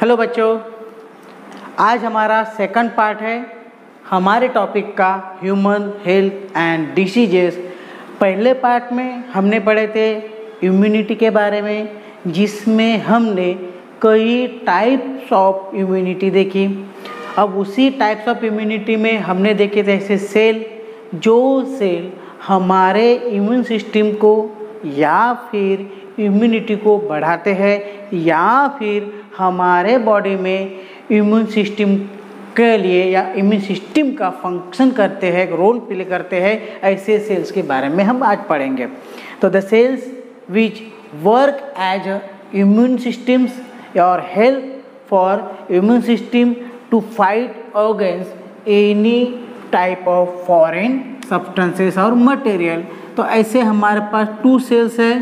Hello बच्चों, आज हमारा सेकंड पार्ट है हमारे टॉपिक का ह्यूमन हेल्थ एंड डिसीजेस। पहले पार्ट में हमने पढ़े थे इम्यूनिटी के बारे में, जिसमें हमने कई टाइप्स ऑफ इम्यूनिटी देखी। अब उसी टाइप्स ऑफ इम्यूनिटी में हमने देखे थे ऐसे सेल, जो सेल हमारे इम्यून सिस्टम को या फिर इम्यूनिटी को बढ़ाते हैं या फिर हमारे बॉडी में इम्यून सिस्टम के लिए या इम्यून सिस्टम का फंक्शन करते हैं, रोल प्ले करते हैं, ऐसे सेल्स के बारे में हम आज पढ़ेंगे। तो the cells which work as immune systems और help for immune system to fight against any type of foreign substances और मटेरियल। तो ऐसे हमारे पास टू सेल्स है,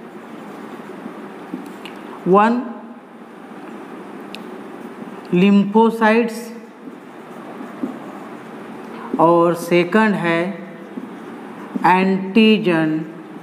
वन लिम्फोसाइट्स और सेकंड है antigen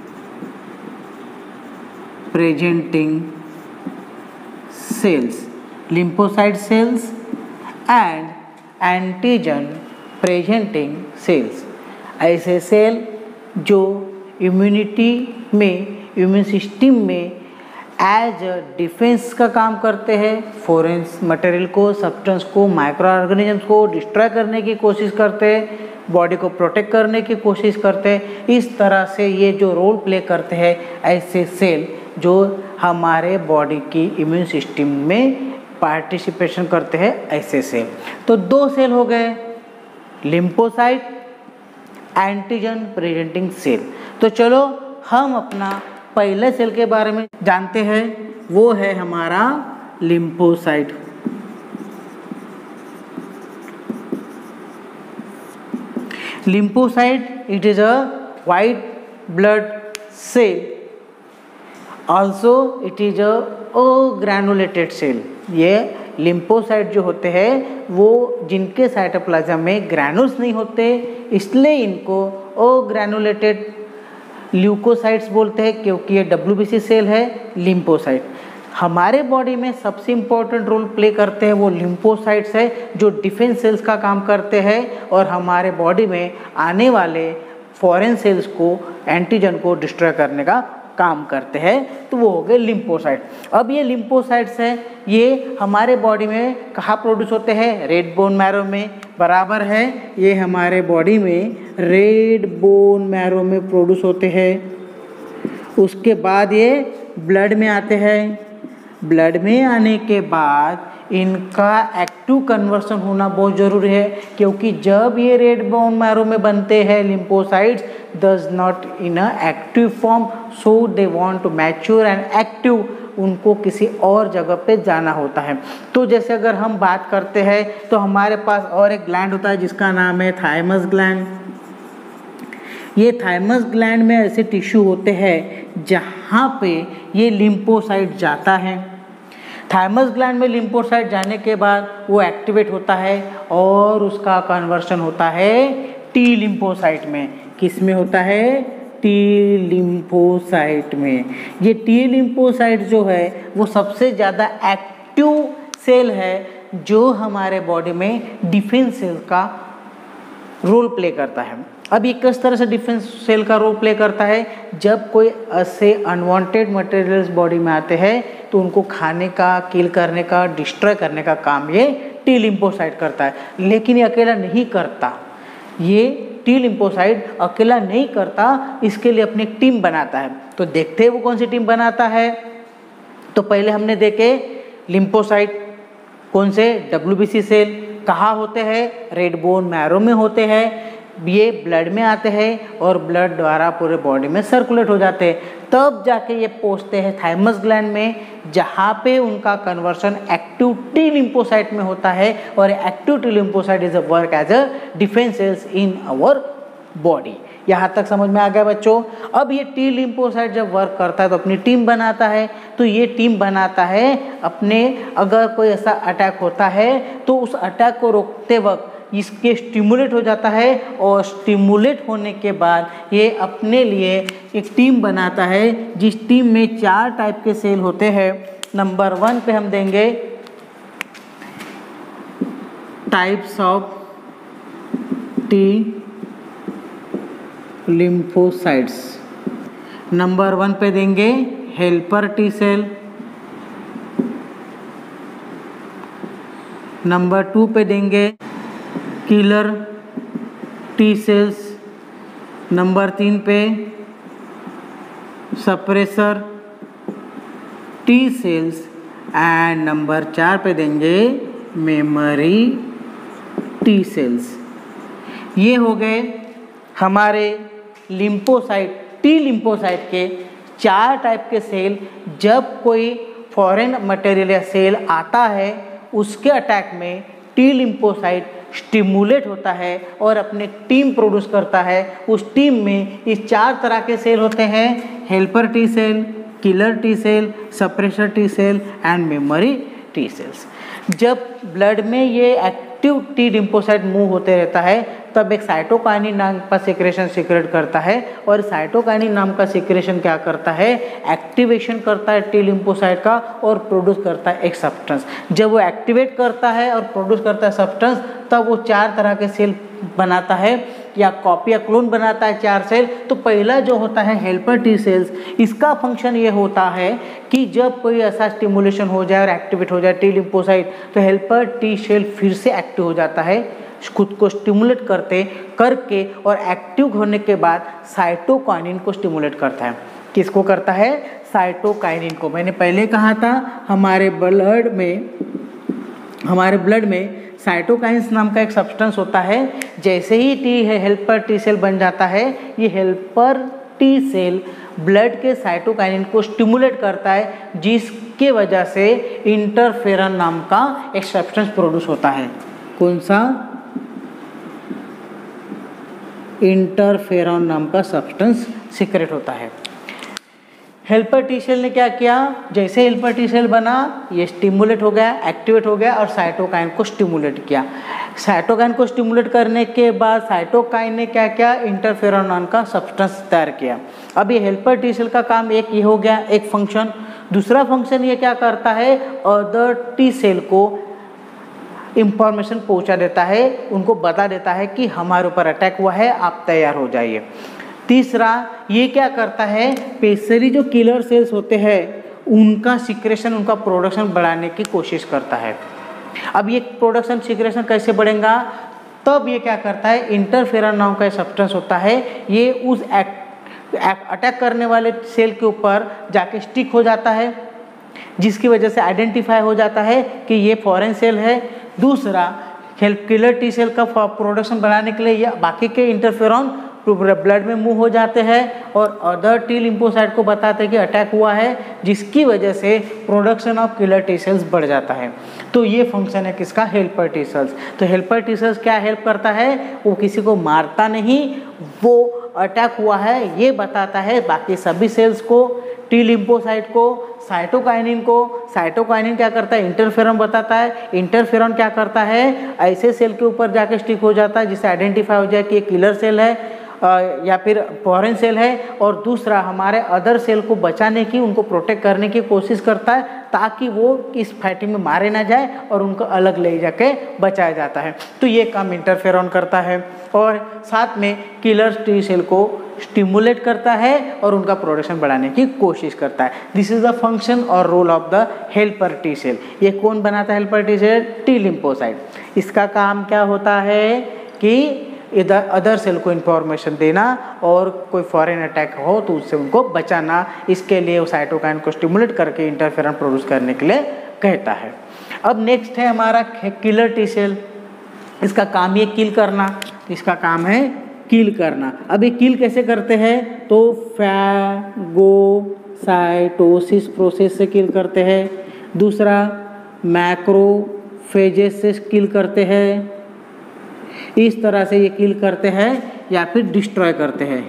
presenting cells. Lymphocyte cells and antigen presenting cells, ऐसे सेल जो इम्यूनिटी में, इम्यून सिस्टम में एज डिफेंस का काम करते हैं, फॉरेन मटेरियल को, सब्सटेंस को, माइक्रो ऑर्गेनिजम्स को डिस्ट्रॉय करने की कोशिश करते हैं, बॉडी को प्रोटेक्ट करने की कोशिश करते हैं। इस तरह से ये जो रोल प्ले करते हैं ऐसे सेल जो हमारे बॉडी की इम्यून सिस्टम में पार्टिसिपेशन करते हैं, ऐसे सेल। तो दो सेल हो गए, लिम्फोसाइट, एंटीजन प्रेजेंटिंग सेल। तो चलो हम अपना पहले सेल के बारे में जानते हैं, वो है हमारा lymphocyte. Lymphocyte it is a white blood cell, also it is a granulated cell. ये लिम्फोसाइट जो होते हैं वो जिनके साइटोप्लाज्म में ग्रैनुल्स नहीं होते, इसलिए इनको ग्रैनुलेटेड ल्यूकोसाइट्स बोलते हैं, क्योंकि ये WBC सेल है। लिम्फोसाइट हमारे बॉडी में सबसे इम्पोर्टेंट रोल प्ले करते हैं, वो लिम्फोसाइट्स है जो डिफेंस सेल्स का काम करते हैं और हमारे बॉडी में आने वाले फॉरेन सेल्स को, एंटीजन को डिस्ट्रॉय करने का काम करते हैं। तो वो हो गए लिम्फोसाइट। अब ये लिम्फोसाइट्स हैं, ये हमारे बॉडी में कहाँ प्रोड्यूस होते हैं? रेड बोन मैरो में, बराबर है। ये हमारे बॉडी में रेड बोन मैरो में प्रोड्यूस होते हैं। उसके बाद ये ब्लड में आते हैं। ब्लड में आने के बाद इनका एक्टिव कन्वर्सन होना बहुत ज़रूरी है, क्योंकि जब ये रेड बोन मैरो में बनते हैं lymphocytes does not in a active form, so they want to mature and active, उनको किसी और जगह पे जाना होता है। तो जैसे अगर हम बात करते हैं तो हमारे पास और एक ग्लैंड होता है जिसका नाम है थाइमस ग्लैंड। ये थाइमस ग्लैंड में ऐसे टिश्यू होते हैं जहाँ पे ये लिम्फोसाइट जाता है। थाइमस ग्लैंड में लिम्फोसाइट जाने के बाद वो एक्टिवेट होता है और उसका कन्वर्शन होता है टी लिम्फोसाइट में। किस में होता है? टी लिम्फोसाइट में। ये टी लिम्फोसाइट जो है वो सबसे ज़्यादा एक्टिव सेल है जो हमारे बॉडी में डिफेंस सेल का रोल प्ले करता है। अब ये किस तरह से डिफेंस सेल का रोल प्ले करता है? जब कोई ऐसे अनवांटेड मटेरियल्स बॉडी में आते हैं तो उनको खाने का, किल करने का, डिस्ट्रॉय करने का काम ये टी लिम्फोसाइट करता है। लेकिन ये अकेला नहीं करता, ये टी लिम्फोसाइट अकेला नहीं करता, इसके लिए अपनी टीम बनाता है। तो देखते हैं वो कौन सी टीम बनाता है। तो पहले हमने देखे लिम्फोसाइट कौन से? WBC cell. कहाँ होते हैं? रेड बोन मैरो में होते हैं। ये ब्लड में आते हैं और ब्लड द्वारा पूरे बॉडी में सर्कुलेट हो जाते हैं। तब जाके ये पहुँचते हैं थाइमस ग्लैंड में, जहाँ पे उनका कन्वर्सन एक्टिव टी लिम्फोसाइट में होता है। और active T lymphocyte is a work as a defence cells in our body. यहाँ तक समझ में आ गया बच्चों? अब ये टी लिम्फोसाइट जब वर्क करता है तो अपनी टीम बनाता है। तो ये टीम बनाता है अपने, अगर कोई ऐसा अटैक होता है तो उस अटैक को रोकते वक्त इसके स्टिमुलेट हो जाता है और स्टिमुलेट होने के बाद ये अपने लिए एक टीम बनाता है, जिस टीम में 4 टाइप के सेल होते हैं। नंबर 1 पे हम देंगे types of T lymphocytes. Number 1 पे देंगे हेल्पर टी सेल, नंबर 2 पे देंगे किलर टी सेल्स, नंबर 3 पे suppressor T cells and number 4 पे देंगे मेमोरी टी सेल्स। ये हो गए हमारे लिम्फोसाइट, टी लिम्फोसाइट के 4 टाइप के सेल। जब कोई फॉरेन मटेरियल या सेल आता है उसके अटैक में टी लिम्फोसाइट स्टिमुलेट होता है और अपने टीम प्रोड्यूस करता है। उस टीम में इस 4 तरह के सेल होते हैं, helper T cell, killer T cell, suppressor T cell and memory T cells. जब ब्लड में ये एक्टिव टी लिम्फोसाइट मूव होते रहता है तब एक साइटोकाइनिन नाम का सिक्रेशन सीक्रेट करता है और साइटोकाइनिन नाम का सिक्रेशन क्या करता है, एक्टिवेशन करता है टी लिम्फोसाइट का और प्रोड्यूस करता है एक सब्सटेंस। जब वो एक्टिवेट करता है और प्रोड्यूस करता है सब्सटेंस तब वो 4 तरह के सेल बनाता है या कॉपी या क्लोन बनाता है 4 सेल। तो पहला जो होता है हेल्पर टी सेल्स, इसका फंक्शन ये होता है कि जब कोई ऐसा स्टिमुलेशन हो जाए और एक्टिवेट हो जाए टी लिम्फोसाइट तो हेल्पर टी सेल फिर से एक्टिव हो जाता है, खुद को स्टिमुलेट करके और एक्टिव होने के बाद साइटोकाइनिन को स्टिमुलेट करता है। किसको करता है, साइटोकाइनिन को। मैंने पहले कहा था हमारे ब्लड में साइटोकाइन्स नाम का एक सब्सटेंस होता है। जैसे ही हेल्पर टी सेल बन जाता है, ये हेल्पर टी सेल ब्लड के साइटोकाइनिन को स्टिमुलेट करता है जिसके वजह से इंटरफेरॉन नाम का एक सब्सटेंस प्रोड्यूस होता है। कौन सा, इंटरफेरॉन नाम का सब्सटेंस सीक्रेट होता है। हेल्पर टी सेल ने क्या किया, जैसे हेल्पर टी सेल बना ये स्टिमुलेट हो गया, एक्टिवेट हो गया और साइटोकाइन को स्टिमुलेट किया। साइटोकाइन को स्टिमुलेट करने के बाद साइटोकाइन ने क्या किया, इंटरफेरॉन नाम का सब्सटेंस तैयार किया। अब ये हेल्पर टी सेल का काम एक ये हो गया, एक फंक्शन। दूसरा फंक्शन ये क्या करता है, अदर टी सेल को इंफॉर्मेशन पहुंचा देता है, उनको बता देता है कि हमारे ऊपर अटैक हुआ है, आप तैयार हो जाइए। तीसरा ये क्या करता है, स्पेशली जो किलर सेल्स होते हैं उनका सिक्रेशन, उनका प्रोडक्शन बढ़ाने की कोशिश करता है। अब ये प्रोडक्शन सिक्रेशन कैसे बढ़ेगा, तब ये क्या करता है, इंटरफेरॉन नाम का सब्सटेंस होता है, ये उस अटैक करने वाले सेल के ऊपर जाके स्टिक हो जाता है जिसकी वजह से आइडेंटिफाई हो जाता है कि ये फॉरेन सेल है। दूसरा किलर टी सेल का प्रोडक्शन बढ़ाने के लिए ये बाकी के इंटरफेरॉन ब्लड में मूव हो जाते हैं और अदर टी लिम्फोसाइट को बताते हैं कि अटैक हुआ है, जिसकी वजह से production of killer T cells बढ़ जाता है। तो ये फंक्शन है किसका, हेल्पर टी सेल्स। तो हेल्पर टी सेल्स क्या हेल्प करता है, वो किसी को मारता नहीं, वो अटैक हुआ है ये बताता है बाकी सभी सेल्स को, टी लिम्फोसाइट को, साइटोकाइनिन को। साइटोकाइनिन क्या करता है, इंटरफेरॉन बताता है। इंटरफेरॉन क्या करता है, ऐसे सेल के ऊपर जाके स्टिक हो जाता है जिससे आइडेंटिफाई हो जाए कि ये किलर सेल है या फिर फॉरेन सेल है। और दूसरा हमारे अदर सेल को बचाने की, उनको प्रोटेक्ट करने की कोशिश करता है ताकि वो इस फाइटिंग में मारे ना जाए और उनको अलग ले जाके बचाया जाता है। तो ये काम इंटरफेरॉन करता है और साथ में किलर टी सेल को स्टिमुलेट करता है और उनका प्रोडक्शन बढ़ाने की कोशिश करता है। दिस इज द फंक्शन और role of the helper T cell. ये कौन बनाता है helper T cell, T lymphocyte. इसका काम क्या होता है कि इधर अदर सेल को इन्फॉर्मेशन देना और कोई फॉरेन अटैक हो तो उससे उनको बचाना। इसके लिए वो साइटोकाइन को स्टिमुलेट करके इंटरफेरॉन प्रोड्यूस करने के लिए कहता है। अब नेक्स्ट है हमारा किलर टी सेल। इसका काम ये किल करना, इसका काम है किल करना। अब ये किल कैसे करते हैं, तो फैगोसाइटोसिस प्रोसेस से किल करते हैं। दूसरा मैक्रोफेजेस से किल करते हैं। इस तरह से ये किल करते हैं या फिर डिस्ट्रॉय करते हैं।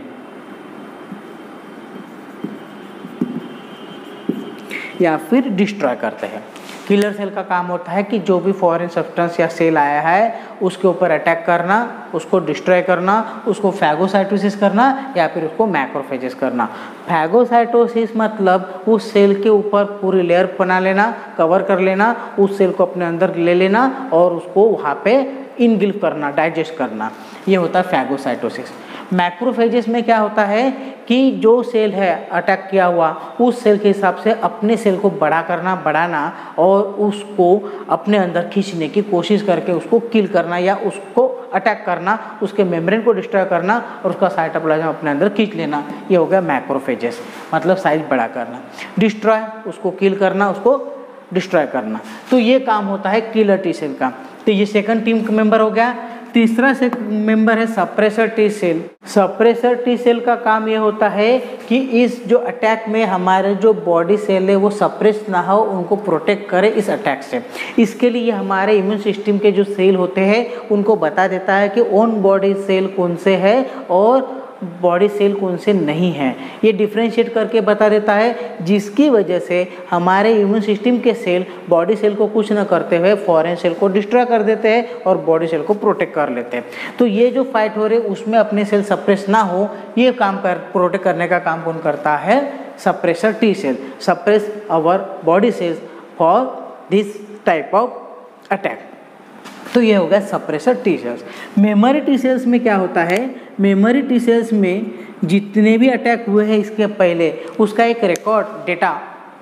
किलर सेल का काम होता है कि जो भी फॉरेन सब्सटेंस या सेल आया है उसके ऊपर अटैक करना, उसको डिस्ट्रॉय करना, उसको फैगोसाइटोसिस करना या फिर उसको मैक्रोफेजेस करना। फैगोसाइटोसिस मतलब उस सेल के ऊपर पूरी लेयर बना लेना, कवर कर लेना, उस सेल को अपने अंदर ले लेना और उसको वहाँ पे इनगिल्फ करना, डाइजेस्ट करना, ये होता है फैगोसाइटोसिस। मैक्रोफेजेस में क्या होता है कि जो सेल है अटैक किया हुआ उस सेल के हिसाब से अपने सेल को बड़ा करना, बढ़ाना और उसको अपने अंदर खींचने की कोशिश करके उसको किल करना या उसको अटैक करना, उसके मेम्ब्रेन को डिस्ट्रॉय करना और उसका साइटोप्लाज्म अपने अंदर खींच लेना, ये हो गया मैक्रोफेजेस, मतलब साइज बड़ा करना। डिस्ट्रॉय, उसको किल करना, उसको डिस्ट्रॉय करना, तो ये काम होता है किलर टी सेल का। तो ये सेकंड टीम का मेंबर हो गया। तीसरा मेंबर है suppressor T cell. Suppressor T cell का काम ये होता है कि इस जो अटैक में हमारे जो बॉडी सेल है वो सप्रेस ना हो, उनको प्रोटेक्ट करे इस अटैक से। इसके लिए हमारे इम्यून सिस्टम के जो सेल होते हैं उनको बता देता है कि ऑन बॉडी सेल कौन से है और बॉडी सेल कौन से नहीं है, ये डिफ्रेंशिएट करके बता देता है, जिसकी वजह से हमारे इम्यून सिस्टम के सेल बॉडी सेल को कुछ न करते हुए फॉरेन सेल को डिस्ट्रॉय कर देते हैं और बॉडी सेल को प्रोटेक्ट कर लेते हैं। तो ये जो फाइट हो रही है उसमें अपने सेल सप्रेस ना हो, ये काम प्रोटेक्ट करने का काम कौन करता है? Suppressor T cell. Suppress our body cells for this type of attack. तो ये हो गया suppressor T cells. Memory T cells में क्या होता है? मेमोरी टी सेल्स में जितने भी अटैक हुए हैं इसके पहले उसका एक रिकॉर्ड डेटा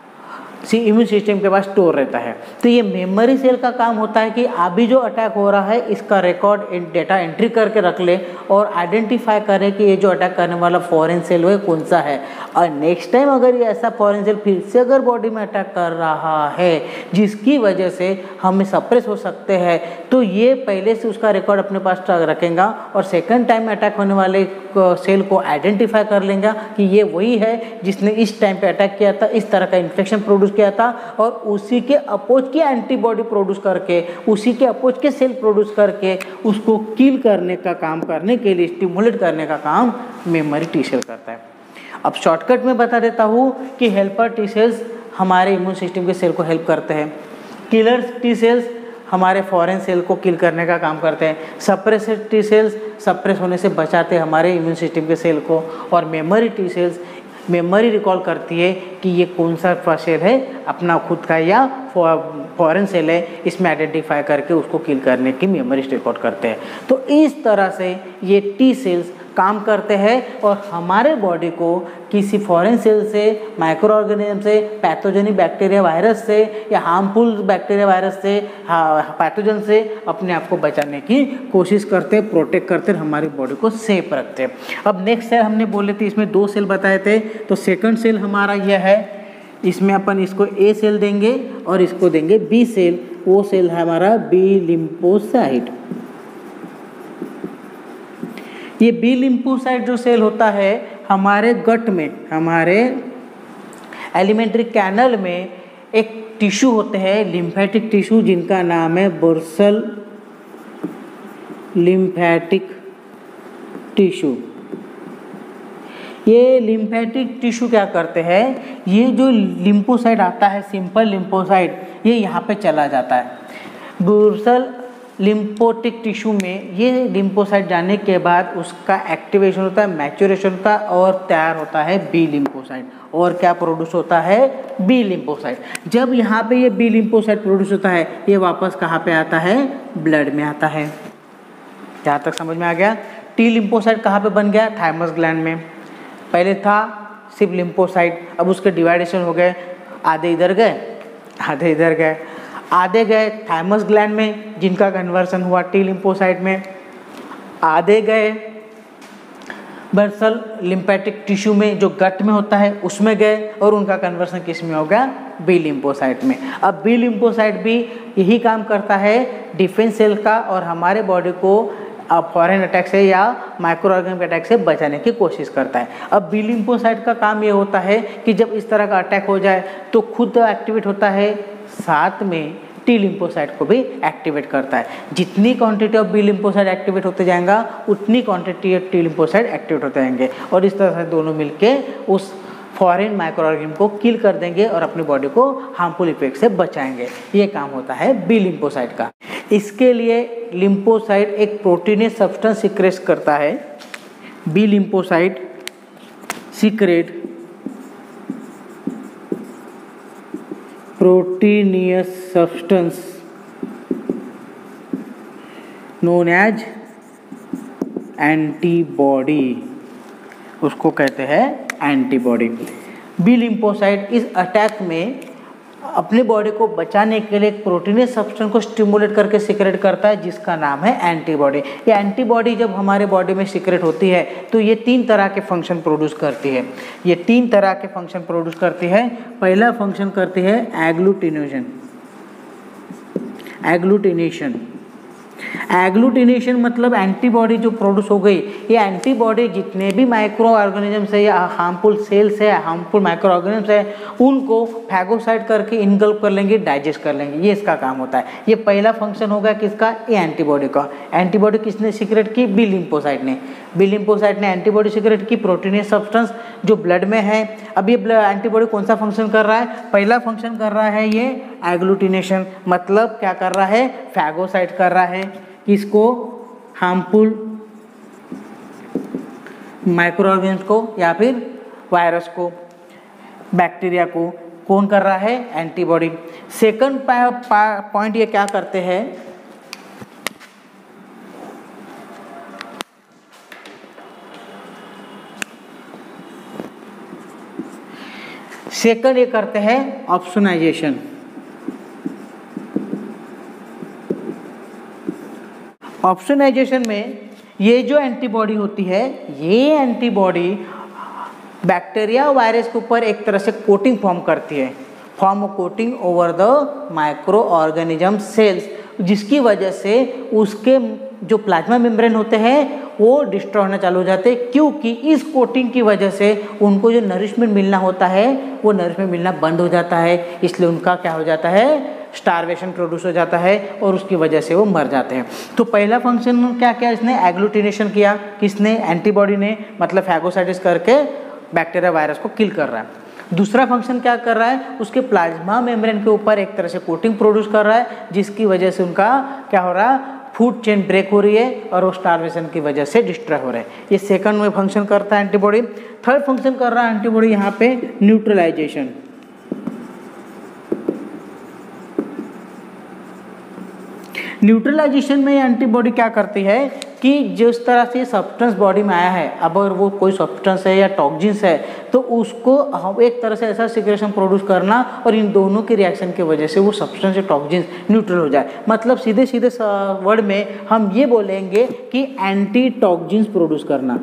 इम्यून सिस्टम के पास स्टोर रहता है। तो ये मेमोरी सेल का काम होता है कि अभी जो अटैक हो रहा है इसका रिकॉर्ड डेटा एंट्री करके रख ले और आइडेंटिफाई करे कि ये जो अटैक करने वाला फॉरेन सेल है कौन सा है, और नेक्स्ट टाइम अगर ये ऐसा फॉरेन सेल फिर से अगर बॉडी में अटैक कर रहा है जिसकी वजह से हमें सप्रेस हो सकते हैं, तो ये पहले से उसका रिकॉर्ड अपने पास रखेगा और सेकेंड टाइम अटैक होने वाले सेल को आइडेंटिफाई कर लेगा कि ये वही है जिसने इस टाइम पे अटैक किया था, इस तरह का इन्फेक्शन प्रोड्यूस किया था, और उसी के अपोज की एंटीबॉडी प्रोड्यूस करके, उसी के अपोज के सेल प्रोड्यूस करके उसको किल करने का काम करने के लिए, स्टिमुलेट करने का काम मेमोरी टी सेल करता है। अब शॉर्टकट में बता देता हूँ कि हेल्पर टी सेल्स हमारे इम्यून सिस्टम के सेल को हेल्प करते हैं, किलर टी सेल्स हमारे फॉरेन सेल को किल करने का काम करते हैं, सप्रेसर टी सेल्स सप्रेस होने से बचाते हैं हमारे इम्यून सिस्टम के सेल को, और memory T cells memory recall करती है कि ये कौन सा सेल है, अपना खुद का या फॉरेन सेल है, इसमें आइडेंटिफाई करके उसको किल करने की मेमोरी रिकॉर्ड करते हैं। तो इस तरह से ये टी सेल्स काम करते हैं और हमारे बॉडी को किसी फॉरेन सेल से, माइक्रो ऑर्गेनिज्म से, पैथोजेनिक बैक्टीरिया वायरस से या हार्मफुल बैक्टीरिया वायरस से, पैथोजन से अपने आप को बचाने की कोशिश करते हैं, प्रोटेक्ट करते हैं, हमारी बॉडी को सेफ रखते हैं। अब नेक्स्ट सेल हमने बोले थे, इसमें 2 सेल बताए थे, तो सेकंड सेल हमारा यह है, इसमें अपन इसको ए सेल देंगे और इसको देंगे बी सेल। वो सेल है हमारा बी लिम्फोसाइट। ये बी लिम्फोसाइट जो सेल होता है हमारे गट में, हमारे एलिमेंट्री कैनल में एक टिश्यू होते हैं, लिम्फेटिक टिश्यू, जिनका नाम है बर्सल लिम्फेटिक टिश्यू। ये लिम्फेटिक टिश्यू क्या करते हैं, ये जो लिम्फोसाइट आता है, सिंपल लिम्फोसाइट, ये यहाँ पे चला जाता है बर्सल लिम्फोटिक टिश्यू में। ये लिम्फोसाइट जाने के बाद उसका एक्टिवेशन होता है, मैच्योरेशन होता है और तैयार होता है बी लिम्फोसाइट। और क्या प्रोड्यूस होता है? B lymphocyte. जब यहाँ पे ये बी लिम्फोसाइट प्रोड्यूस होता है, ये वापस कहाँ पे आता है? ब्लड में आता है। यहाँ तक समझ में आ गया? टी लिम्फोसाइट कहाँ पे बन गया? थाइमस ग्लैंड में। पहले था सिर्फ लिम्फोसाइट, अब उसके डिवाइडेशन हो गए, आधे इधर गए, आधे इधर गए, आधे गए थाइमस ग्लैंड में जिनका कन्वर्सन हुआ टी लिम्फोसाइट में, आधे गए बर्सल लिम्फेटिक टिश्यू में जो गट में होता है उसमें गए और उनका कन्वर्सन किस में हो गया? बी लिम्फोसाइट में। अब बी लिम्फोसाइट भी यही काम करता है डिफेंस सेल का और हमारे बॉडी को फॉरेन अटैक से या माइक्रो ऑर्गेनिज्म अटैक से बचाने की कोशिश करता है। अब बी लिम्फोसाइट का काम ये होता है कि जब इस तरह का अटैक हो जाए तो खुद एक्टिवेट होता है, साथ में टी लिम्फोसाइट को भी एक्टिवेट करता है। जितनी quantity of B lymphocyte activate होते जाएगा उतनी quantity of T lymphocyte activate होते जाएंगे और इस तरह से दोनों मिलके उस फॉरेन माइक्रो ऑर्गेनिज्म को किल कर देंगे और अपनी बॉडी को हार्मफुल इफेक्ट से बचाएंगे। ये काम होता है बी लिम्फोसाइट का। इसके लिए लिम्फोसाइट एक प्रोटीनियस सब्सटेंस सीक्रेट करता है। B lymphocyte secrete proteinaceous substance known as antibody, उसको कहते हैं एंटीबॉडी। बी लिम्फोसाइट इस अटैक में अपने बॉडी को बचाने के लिए एक प्रोटीनियस सब्सटेंस को स्टिमुलेट करके सीक्रेट करता है जिसका नाम है एंटीबॉडी। ये एंटीबॉडी जब हमारे बॉडी में सीक्रेट होती है तो ये 3 तरह के फंक्शन प्रोड्यूस करती है। ये 3 तरह के फंक्शन प्रोड्यूस करती है। पहला फंक्शन करती है एग्लूटिनेशन। एग्लूटिनेशन मतलब एंटीबॉडी जो प्रोड्यूस हो गई, ये एंटीबॉडी जितने भी माइक्रो ऑर्गेनिजम्स है या हार्मफुल सेल्स है, हार्मफुल माइक्रो ऑर्गेनिजम्स है, उनको फैगोसाइट करके इनगल्प कर लेंगे, डाइजेस्ट कर लेंगे। ये इसका काम होता है। ये पहला फंक्शन होगा किसका? ये एंटीबॉडी का। एंटीबॉडी किसने सीक्रेट की? बी लिम्फोसाइट ने। बी लिम्फोसाइट ने एंटीबॉडी सीक्रेट की, प्रोटीनियस सब्सटेंस जो ब्लड में है। अब ये एंटीबॉडी कौन सा फंक्शन कर रहा है? पहला फंक्शन कर रहा है ये एग्लूटिनेशन, मतलब क्या कर रहा है? फैगोसाइट कर रहा है। किसको? हार्मफुल माइक्रो ऑर्गेनिज्म को या फिर वायरस को, बैक्टीरिया को। कौन कर रहा है? एंटीबॉडी। सेकंड पॉइंट ये क्या करते हैं? सेकंड ये करते हैं ऑप्सोनाइजेशन। ऑप्सोनाइजेशन में ये जो एंटीबॉडी होती है, ये एंटीबॉडी बैक्टीरिया वायरस के ऊपर एक तरह से कोटिंग फॉर्म करती है, form of coating over the micro organism cells, जिसकी वजह से उसके जो प्लाज्मा मेम्ब्रेन होते हैं वो डिस्ट्रॉय होना चालू हो जाते हैं, क्योंकि इस कोटिंग की वजह से उनको जो नरिशमेंट मिलना होता है वो नरिशमेंट मिलना बंद हो जाता है। इसलिए उनका क्या हो जाता है? स्टारवेशन प्रोड्यूस हो जाता है और उसकी वजह से वो मर जाते हैं। तो पहला फंक्शन क्या किया इसने? एग्लूटिनेशन किया। किसने? एंटीबॉडी ने, मतलब फैगोसाइटिस करके बैक्टीरिया वायरस को किल कर रहा है। दूसरा फंक्शन क्या कर रहा है? उसके प्लाज्मा मेम्ब्रेन के ऊपर एक तरह से कोटिंग प्रोड्यूस कर रहा है, जिसकी वजह से उनका क्या हो रहा है? फूड चेन ब्रेक हो रही है और वो स्टारवेशन की वजह से डिस्ट्रॉय हो रहे हैं। ये सेकंड में फंक्शन करता है एंटीबॉडी। थर्ड फंक्शन कर रहा है एंटीबॉडी यहाँ पे न्यूट्रलाइजेशन। न्यूट्रलाइजेशन में एंटीबॉडी क्या करती है कि जिस तरह से सब्सटेंस बॉडी में आया है, अब अगर वो कोई सब्सटेंस है या टॉक्सिन्स है तो उसको एक तरह से ऐसा सिक्रेशन प्रोड्यूस करना और इन दोनों के रिएक्शन की वजह से वो सब्सटेंस या टॉक्सिन्स न्यूट्रल हो जाए। मतलब सीधे सीधे वर्ड में हम ये बोलेंगे कि एंटी टॉक्सिन्स प्रोड्यूस करना,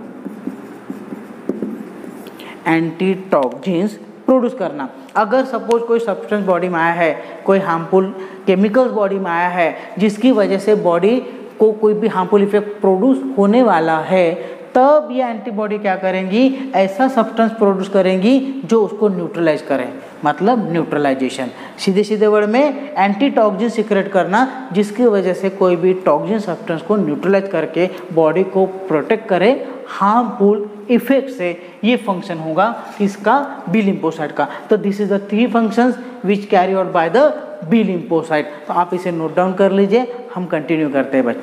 एंटी टॉक्सिन्स प्रोड्यूस करना। अगर सपोज कोई सब्सटेंस बॉडी में आया है, कोई हार्मफुल केमिकल्स बॉडी में आया है जिसकी वजह से बॉडी को कोई भी हार्मफुल इफेक्ट प्रोड्यूस होने वाला है, तब ये एंटीबॉडी क्या करेंगी? ऐसा सब्सटेंस प्रोड्यूस करेंगी जो उसको न्यूट्रलाइज करे, मतलब न्यूट्रलाइजेशन। सीधे सीधे वर्ड में एंटी टॉक्सिन सीक्रेट करना, जिसकी वजह से कोई भी टॉक्सिन सब्सटेंस को न्यूट्रलाइज करके बॉडी को प्रोटेक्ट करे हार्मफुल इफेक्ट से। ये फंक्शन होगा इसका बी लिम्फोसाइट का। तो this is the 3 functions which carry out by the B lymphocyte. तो आप इसे नोट डाउन कर लीजिए, हम कंटिन्यू करते हैं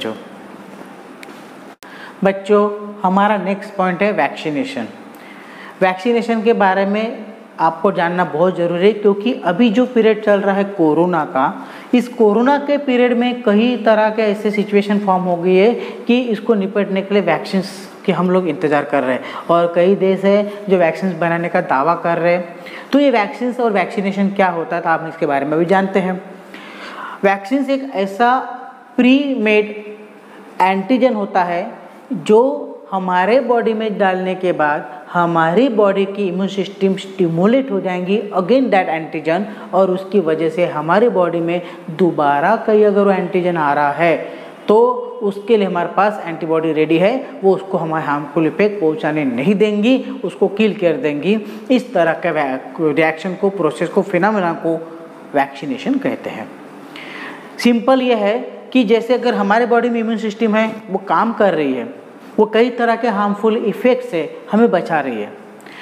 बच्चों। हमारा नेक्स्ट पॉइंट है वैक्सीनेशन। वैक्सीनेशन के बारे में आपको जानना बहुत ज़रूरी है, क्योंकि अभी जो पीरियड चल रहा है कोरोना का, इस कोरोना के पीरियड में कई तरह के ऐसे सिचुएशन फॉर्म हो गई है कि इसको निपटने के लिए वैक्सीन के हम लोग इंतज़ार कर रहे हैं और कई देश है जो वैक्सीन बनाने का दावा कर रहे हैं। तो ये वैक्सीन और वैक्सीनेशन क्या होता है, तो आप इसके बारे में भी जानते हैं। वैक्सीन एक ऐसा प्री मेड एंटीजन होता है जो हमारे बॉडी में डालने के बाद हमारी बॉडी की इम्यून सिस्टम स्टिमुलेट हो जाएंगी अगेन दैट एंटीजन, और उसकी वजह से हमारी बॉडी में दोबारा कहीं अगर वो एंटीजन आ रहा है तो उसके लिए हमारे पास एंटीबॉडी रेडी है, वो उसको हमारे हार्मफुल इफेक्ट पहुंचाने नहीं देंगी, उसको किल कर देंगी। इस तरह के रिएक्शन को, प्रोसेस को, फिनोमेना को वैक्सीनेशन कहते हैं। सिंपल ये है कि जैसे अगर हमारे बॉडी में इम्यून सिस्टम है, वो काम कर रही है, वो कई तरह के हार्मफुल इफेक्ट से हमें बचा रही है।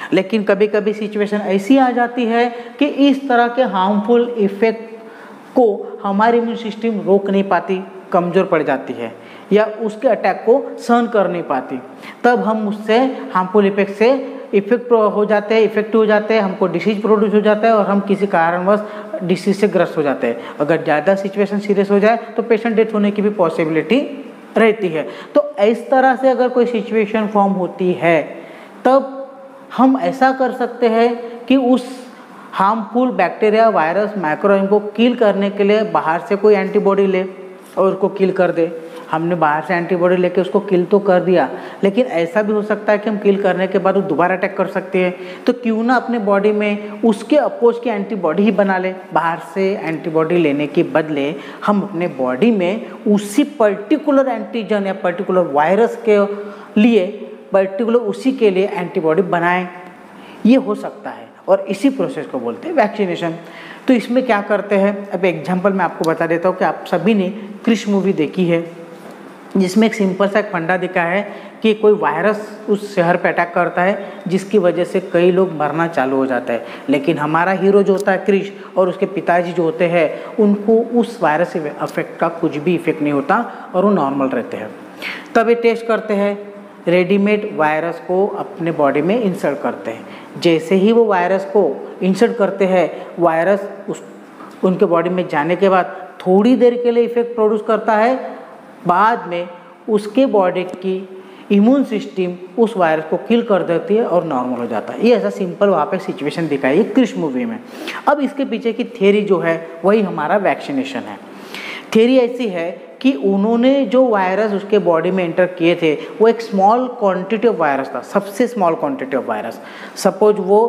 लेकिन कभी कभी सिचुएशन ऐसी आ जाती है कि इस तरह के हार्मफुल इफेक्ट को हमारी इम्यून सिस्टम रोक नहीं पाती, कमज़ोर पड़ जाती है या उसके अटैक को सहन कर नहीं पाती, तब हम उससे हार्मफुल इफेक्ट से इफेक्टिव हो जाते हैं, हमको डिसीज प्रोड्यूस हो जाता है और हम किसी कारणवश डिसीज से ग्रस्त हो जाते हैं। अगर ज़्यादा सिचुएशन सीरियस हो जाए तो पेशेंट डेथ होने की भी पॉसिबिलिटी रहती है। तो इस तरह से अगर कोई सिचुएशन फॉर्म होती है तब हम ऐसा कर सकते हैं कि उस हार्मफुल बैक्टीरिया, वायरस, माइक्रोऑर्गेनिज्म को किल करने के लिए बाहर से कोई एंटीबॉडी ले और उसको किल कर दे। हमने बाहर से एंटीबॉडी लेके उसको किल तो कर दिया, लेकिन ऐसा भी हो सकता है कि हम किल करने के बाद वो दोबारा अटैक कर सकते हैं। तो क्यों ना अपने बॉडी में उसके अपोज की एंटीबॉडी ही बना ले। बाहर से एंटीबॉडी लेने के बदले हम अपने बॉडी में उसी पर्टिकुलर एंटीजन या पर्टिकुलर वायरस के लिए, पर्टिकुलर उसी के लिए एंटीबॉडी बनाएं। ये हो सकता है और इसी प्रोसेस को बोलते हैं वैक्सीनेशन। तो इसमें क्या करते हैं, अब एग्जांपल मैं आपको बता देता हूँ कि आप सभी ने क्रिश मूवी देखी है, जिसमें एक सिंपल सा एक फंडा दिखा है कि कोई वायरस उस शहर पे अटैक करता है जिसकी वजह से कई लोग मरना चालू हो जाता है। लेकिन हमारा हीरो जो होता है क्रिश और उसके पिताजी जो होते हैं उनको उस वायरस से अफेक्ट का कुछ भी इफेक्ट नहीं होता और वो नॉर्मल रहते हैं। तब ये टेस्ट करते हैं, रेडीमेड वायरस को अपने बॉडी में इंसर्ट करते हैं। जैसे ही वो वायरस को इंसर्ट करते हैं, वायरस उनके बॉडी में जाने के बाद थोड़ी देर के लिए इफेक्ट प्रोड्यूस करता है, बाद में उसके बॉडी की इम्यून सिस्टम उस वायरस को किल कर देती है और नॉर्मल हो जाता है। ये ऐसा सिंपल वहाँ पे सिचुएशन दिखाई है क्रिश मूवी में। अब इसके पीछे की थ्योरी जो है वही हमारा वैक्सीनेशन है। थ्योरी ऐसी है कि उन्होंने जो वायरस उसके बॉडी में एंटर किए थे वो एक स्मॉल क्वांटिटी ऑफ वायरस था, सबसे small quantity of virus. Suppose वो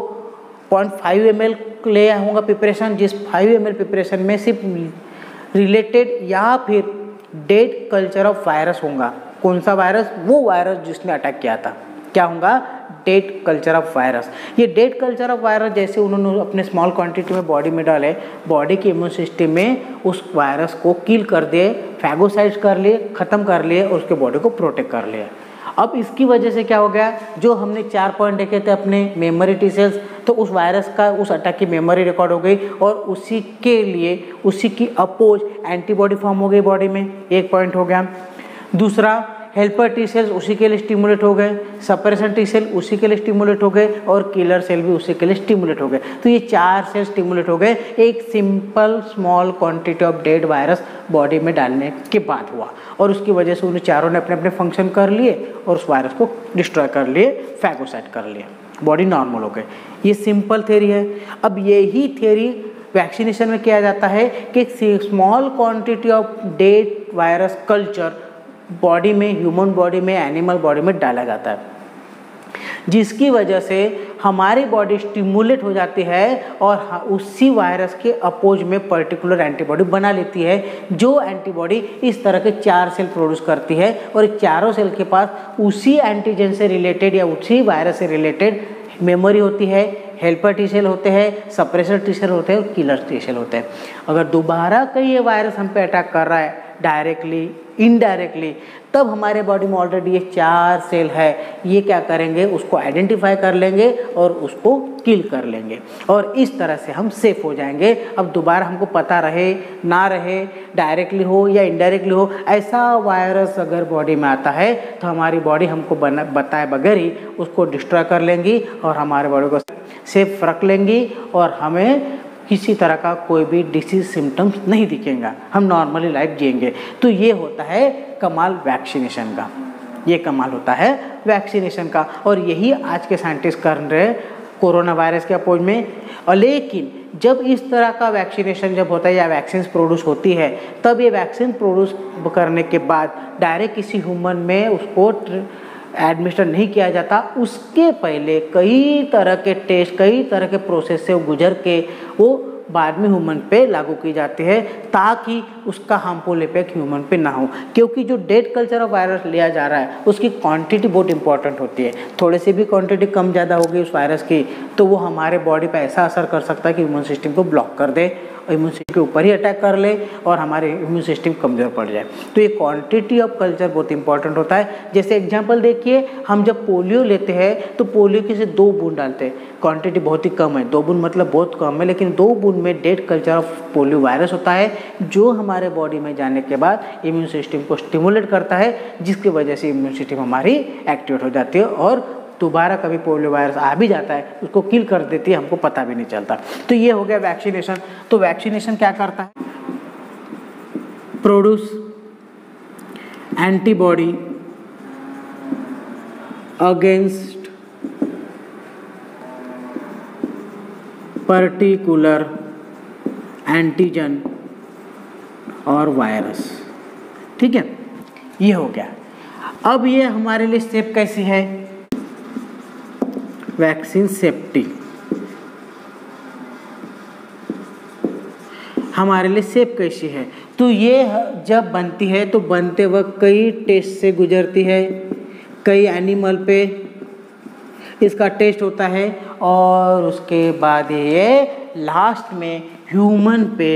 0.5 ml ले होगा प्रिपरेशन, जिस 5 ml प्रिपरेशन में सिर्फ रिलेटेड या फिर डेड कल्चर ऑफ वायरस होगा। कौन सा वायरस? वो वायरस जिसने अटैक किया था। क्या होगा? Dead culture of virus. ये डेड कल्चर ऑफ वायरस जैसे उन्होंने अपने स्मॉल क्वांटिटी में बॉडी में डाले, बॉडी के इम्यून सिस्टम में उस वायरस को किल कर दिए, फैगोसाइट्स कर लिए, ख़त्म कर लिए और उसके बॉडी को प्रोटेक्ट कर लिया। अब इसकी वजह से क्या हो गया, जो हमने 4 पॉइंट देखे थे अपने मेमोरी टी सेल्स, तो उस वायरस का उस अटैक की मेमोरी रिकॉर्ड हो गई और उसी के लिए उसी की अपोज एंटीबॉडी फॉर्म हो गई बॉडी में। एक पॉइंट हो गया। दूसरा, हेल्पर टी सेल्स उसी के लिए स्टिमुलेट हो गए, सप्रेशन टी सेल उसी के लिए स्टिमुलेट हो गए और किलर सेल भी उसी के लिए स्टिमुलेट हो गए। तो ये 4 सेल स्टिमुलेट हो गए एक simple small quantity of dead virus body में डालने के बाद हुआ और उसकी वजह से उन्हें चारों ने अपने अपने फंक्शन कर लिए और उस वायरस को डिस्ट्रॉय कर लिए, फैगोसाइट कर लिए, बॉडी नॉर्मल हो गई। ये सिंपल थ्योरी है। अब यही थ्योरी वैक्सीनेशन में किया जाता है कि small quantity of dead virus culture body में, ह्यूमन बॉडी में, एनिमल बॉडी में डाला जाता है, जिसकी वजह से हमारी बॉडी स्टिमुलेट हो जाती है और उसी वायरस के अपोज में पर्टिकुलर एंटीबॉडी बना लेती है, जो एंटीबॉडी इस तरह के 4 सेल प्रोड्यूस करती है और चारों सेल के पास उसी एंटीजन से रिलेटेड या उसी वायरस से रिलेटेड मेमोरी होती है। हेल्पर टी सेल होते हैं, सप्रेसर टी सेल होते हैं और किलर टी सेल होते हैं। अगर दोबारा कहीं ये वायरस हम पे अटैक कर रहा है डायरेक्टली, इनडायरेक्टली, तब हमारे बॉडी में ऑलरेडी ये 4 सेल है, ये क्या करेंगे, उसको आइडेंटिफाई कर लेंगे और उसको किल कर लेंगे और इस तरह से हम सेफ हो जाएंगे। अब दोबारा हमको पता रहे ना रहे, डायरेक्टली हो या इनडायरेक्टली हो, ऐसा वायरस अगर बॉडी में आता है तो हमारी बॉडी हमको बताए बगैर ही उसको डिस्ट्रॉय कर लेंगी और हमारे बॉडी को सेफ रख लेंगी और हमें किसी तरह का कोई भी डिसीज सिम्टम्स नहीं दिखेगा, हम नॉर्मली लाइफ जिएंगे। तो ये होता है कमाल वैक्सीनेशन का, ये कमाल होता है वैक्सीनेशन का और यही आज के साइंटिस्ट कर रहे हैं कोरोना वायरस के अपोज में। और लेकिन जब इस तरह का वैक्सीनेशन जब होता है या वैक्सीन प्रोड्यूस होती है, तब ये वैक्सीन प्रोड्यूस करने के बाद डायरेक्ट किसी ह्यूमन में उसको एडमिनिस्टर नहीं किया जाता, उसके पहले कई तरह के टेस्ट, कई तरह के प्रोसेस से गुजर के वो बाद में ह्यूमन पे लागू की जाती है ताकि उसका हार्मफुल इफेक्ट ह्यूमन पे ना हो, क्योंकि जो डेड कल्चर ऑफ वायरस लिया जा रहा है उसकी क्वांटिटी बहुत इंपॉर्टेंट होती है। थोड़े से भी क्वांटिटी कम ज़्यादा होगी उस वायरस की तो वो हमारे बॉडी पे ऐसा असर कर सकता है कि इम्यून सिस्टम को ब्लॉक कर दे, इम्यून सिस्टम के ऊपर ही अटैक कर ले और हमारे इम्यून सिस्टम कमज़ोर पड़ जाए। तो ये क्वांटिटी ऑफ कल्चर बहुत इंपॉर्टेंट होता है। जैसे एग्जांपल देखिए, हम जब पोलियो लेते हैं तो पोलियो के से 2 बूंद डालते हैं, क्वांटिटी बहुत ही कम है, 2 बूंद मतलब बहुत कम है, लेकिन 2 बूंद में dead culture of polio virus होता है जो हमारे बॉडी में जाने के बाद इम्यून सिस्टम को स्टिमुलेट करता है, जिसकी वजह से इम्यून सिस्टम हमारी एक्टिवेट हो जाती है और दोबारा कभी पोलियो वायरस आ भी जाता है उसको किल कर देती है, हमको पता भी नहीं चलता। तो ये हो गया वैक्सीनेशन। तो वैक्सीनेशन क्या करता है? Produce antibody against particular antigen और वायरस। ठीक है, ये हो गया। अब ये हमारे लिए स्टेप कैसी है? वैक्सीन सेफ्टी हमारे लिए सेफ कैसी है? तो ये जब बनती है तो बनते वक्त कई टेस्ट से गुजरती है, कई एनिमल पे इसका टेस्ट होता है और उसके बाद ये लास्ट में ह्यूमन पे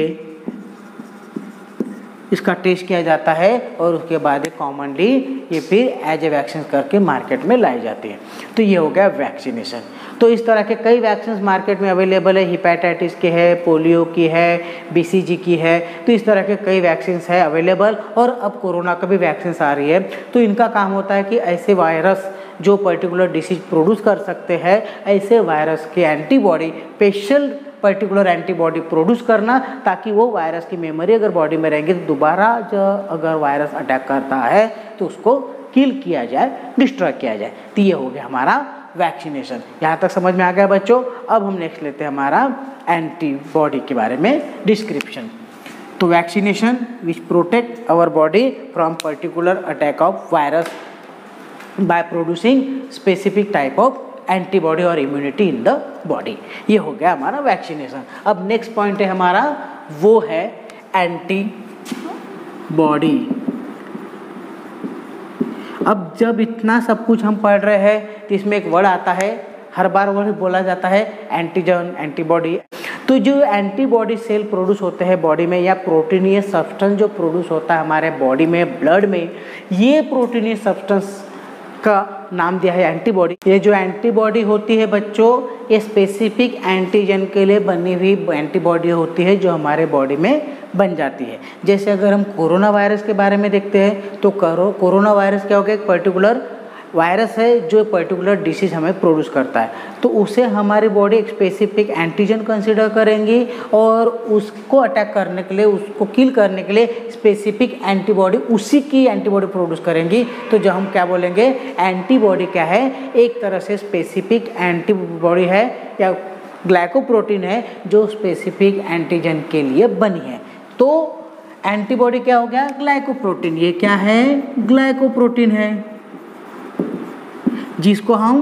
इसका टेस्ट किया जाता है और उसके बाद कॉमनली ये फिर एज ए वैक्सीन करके मार्केट में लाई जाती है। तो ये हो गया वैक्सीनेशन। तो इस तरह के कई वैक्सीन मार्केट में अवेलेबल है, हेपेटाइटिस के है, पोलियो की है, BCG की है, तो इस तरह के कई वैक्सीन है अवेलेबल। और अब कोरोना का भी वैक्सीन आ रही है। तो इनका काम होता है कि ऐसे वायरस जो पर्टिकुलर डिसीज प्रोड्यूस कर सकते हैं, ऐसे वायरस की antibody, special particular antibody produce करना, ताकि वो वायरस की मेमोरी अगर बॉडी में रहेंगी तो दोबारा जो अगर वायरस अटैक करता है तो उसको किल किया जाए, डिस्ट्रॉय किया जाए। तो ये हो गया हमारा वैक्सीनेशन। यहाँ तक समझ में आ गया बच्चों? अब हम नेक्स्ट लेते हैं हमारा एंटीबॉडी के बारे में डिस्क्रिप्शन। तो vaccination which protect our body from particular attack of virus by producing specific type of antibody और इम्यूनिटी इन द बॉडी। ये हो गया हमारा वैक्सीनेशन। अब नेक्स्ट पॉइंट है हमारा, वो है एंटीबॉडी। अब जब इतना सब कुछ हम पढ़ रहे हैं तो इसमें एक वर्ड आता है, हर बार वर्ड बोला जाता है, एंटीजन, एंटीबॉडी। तो जो एंटीबॉडी सेल प्रोड्यूस होते हैं बॉडी में, या प्रोटीनियस सब्सटेंस जो प्रोड्यूस होता है हमारे बॉडी में, ब्लड में, ये प्रोटीनियस सब्सटेंस का नाम दिया है एंटीबॉडी। ये जो एंटीबॉडी होती है बच्चों, ये स्पेसिफिक एंटीजन के लिए बनी हुई एंटीबॉडी होती है जो हमारे बॉडी में बन जाती है। जैसे अगर हम कोरोना वायरस के बारे में देखते हैं तो कोरोना वायरस क्या हो गया? एक पर्टिकुलर वायरस है जो पर्टिकुलर डिसीज हमें प्रोड्यूस करता है, तो उसे हमारी बॉडी एक स्पेसिफिक एंटीजन कंसीडर करेंगी और उसको अटैक करने के लिए, उसको किल करने के लिए स्पेसिफिक एंटीबॉडी, उसी की एंटीबॉडी प्रोड्यूस करेंगी। तो जो हम क्या बोलेंगे, एंटीबॉडी क्या है? एक तरह से स्पेसिफिक एंटीबॉडी है या ग्लाइकोप्रोटीन है जो स्पेसिफिक एंटीजन के लिए बनी है। तो एंटीबॉडी क्या हो गया? ग्लाइकोप्रोटीन। ये क्या है? ग्लाइकोप्रोटीन है, जिसको हम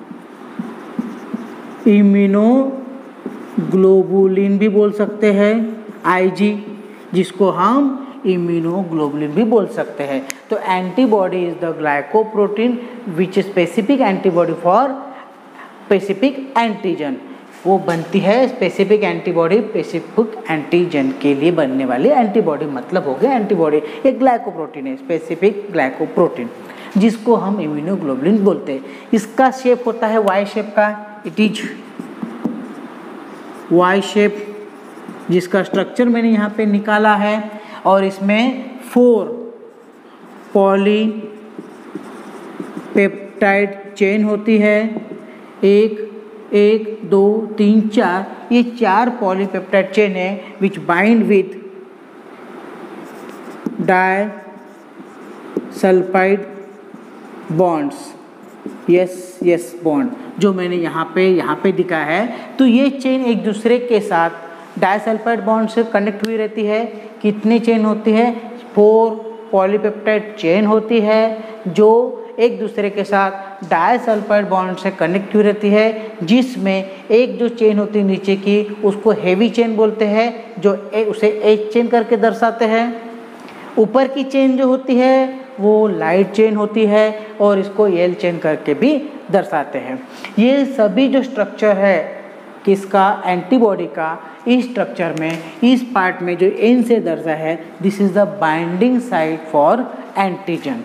इम्यूनोग्लोबुलिन भी बोल सकते हैं, IG, जिसको हम इम्यूनोग्लोबुलिन भी बोल सकते हैं। तो antibody is the glycoprotein which specific antibody for specific antigen. वो बनती है स्पेसिफिक एंटीबॉडी, स्पेसिफिक एंटीजन के लिए बनने वाली एंटीबॉडी, मतलब हो गया एंटीबॉडी। एक ग्लाइकोप्रोटीन है, स्पेसिफिक ग्लाइकोप्रोटीन, जिसको हम इम्यूनोग्लोबुलिन बोलते हैं। इसका शेप होता है वाई शेप का, इट इज वाई शेप, जिसका स्ट्रक्चर मैंने यहाँ पे निकाला है। और इसमें 4 पॉलीपेप्टाइड चेन होती है, 1 2 3 4, ये 4 पॉलीपेप्टाइड चेन है which bind with disulphide bonds, yes bond, जो मैंने यहाँ पे दिखा है। तो ये चेन एक दूसरे के साथ डाइसल्फाइड बॉन्ड से कनेक्ट हुई रहती है। कितनी चेन होती है? 4 पॉलीपेप्टाइड चेन होती है जो एक दूसरे के साथ डाइसल्फाइड बॉन्ड से कनेक्ट हुई रहती है, जिसमें एक जो चेन होती है नीचे की उसको हेवी चेन बोलते हैं, जो उसे एच चेन करके दर्शाते हैं। ऊपर की चेन जो होती है वो लाइट चेन होती है और इसको एल चेन करके भी दर्शाते हैं। ये सभी जो स्ट्रक्चर है किसका, एंटीबॉडी का, इस स्ट्रक्चर में, इस पार्ट में जो एन से दर्जा है, this is the binding site for antigen.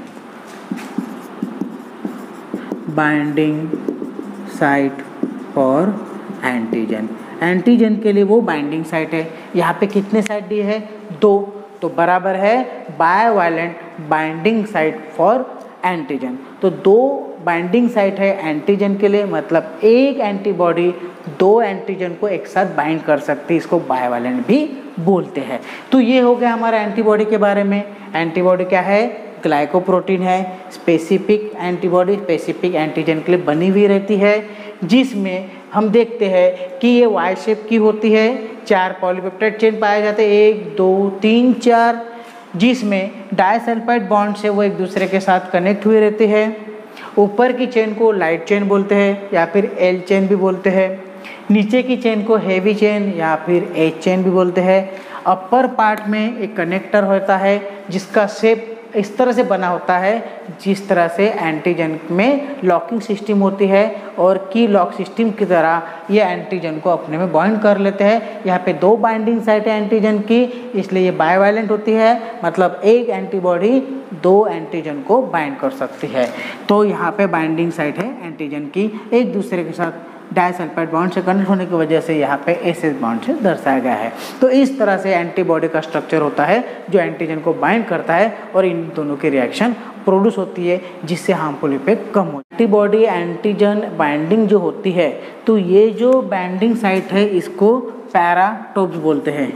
Binding site for antigen, antigen के लिए वो बाइंडिंग साइट है। यहाँ पे कितने साइट दिए है, 2, तो बराबर है bivalent binding site for antigen. तो 2 बाइंडिंग साइट है एंटीजन के लिए, मतलब एक एंटीबॉडी 2 एंटीजन को एक साथ बाइंड कर सकती है, इसको बायवैलेंट भी बोलते हैं। तो ये हो गया हमारा एंटीबॉडी के बारे में। एंटीबॉडी क्या है, ग्लाइकोप्रोटीन है, स्पेसिफिक एंटीबॉडी स्पेसिफिक एंटीजन के लिए बनी हुई रहती है, जिसमें हम देखते हैं कि ये वाई शेप की होती है, 4 पॉलीपेप्टाइड चेन पाए जाते हैं, 1 2 3 4, जिसमें डाइसल्फाइड बॉन्ड से वो एक दूसरे के साथ कनेक्ट हुए रहते हैं। ऊपर की चेन को लाइट चेन बोलते हैं या फिर एल चेन भी बोलते हैं, नीचे की चेन को हेवी चेन या फिर एच चेन भी बोलते हैं। अपर पार्ट में एक कनेक्टर होता है जिसका शेप इस तरह से बना होता है जिस तरह से एंटीजन में लॉकिंग सिस्टम होती है, और की लॉक सिस्टम की तरह ये एंटीजन को अपने में बाइंड कर लेते हैं। यहाँ पे 2 बाइंडिंग साइट है एंटीजन की, इसलिए ये बायवैलेंट होती है, मतलब एक एंटीबॉडी 2 एंटीजन को बाइंड कर सकती है। तो यहाँ पे बाइंडिंग साइट है एंटीजन की, एक दूसरे के साथ डाइसल्फाइड बॉन्ड से कनेक्ट होने की वजह से यहाँ पे एसएस बॉन्ड से दर्शाया गया है। तो इस तरह से एंटीबॉडी का स्ट्रक्चर होता है जो एंटीजन को बाइंड करता है और इन दोनों की रिएक्शन प्रोड्यूस होती है जिससे हार्मफुल इफेक्ट कम हो। एंटीबॉडी एंटीजन बाइंडिंग जो होती है, तो ये जो बाइंडिंग साइट है इसको पैराटोप्स बोलते हैं।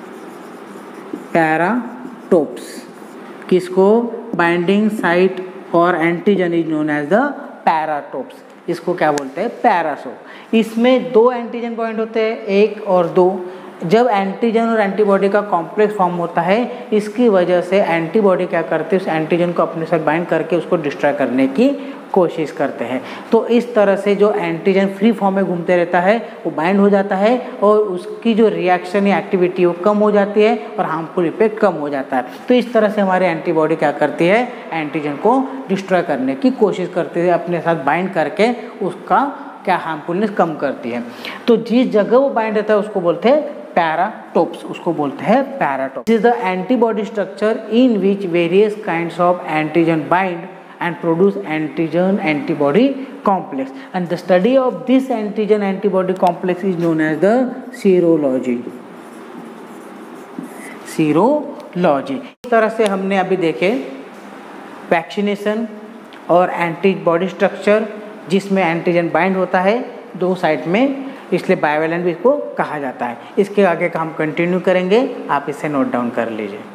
पैराटोप्स, किसको, binding site for antigen is known as the paratopes, इसको क्या बोलते हैं, पैरासोप। इसमें 2 एंटीजन पॉइंट होते हैं, 1 और 2। जब एंटीजन और एंटीबॉडी का कॉम्प्लेक्स फॉर्म होता है, इसकी वजह से एंटीबॉडी क्या करती है, उस एंटीजन को अपने साथ बाइंड करके उसको डिस्ट्रॉय करने की कोशिश करते हैं। तो इस तरह से जो एंटीजन फ्री फॉर्म में घूमते रहता है वो बाइंड हो जाता है और उसकी जो रिएक्शन या एक्टिविटी वो कम हो जाती है और हार्मफुल इफेक्ट कम हो जाता है। तो इस तरह से हमारी एंटीबॉडी क्या करती है, एंटीजन को डिस्ट्रॉय करने की कोशिश करती है, अपने साथ बाइंड करके उसका क्या हार्मफुलनेस कम करती है। तो जिस जगह वो बाइंड रहता है उसको बोलते हैं पैराटोप्स, उसको बोलते हैं paratopes. This is the antibody structure in which various kinds of antigen bind and produce antigen antibody complex, and the study of this antigen antibody complex is known as the serology. serology इस तरह से हमने अभी देखे vaccination और antibody structure जिसमें antigen bind होता है 2 साइड में, इसलिए बायवैलेंट भी इसको कहा जाता है। इसके आगे का हम कंटिन्यू करेंगे, आप इसे नोट डाउन कर लीजिए।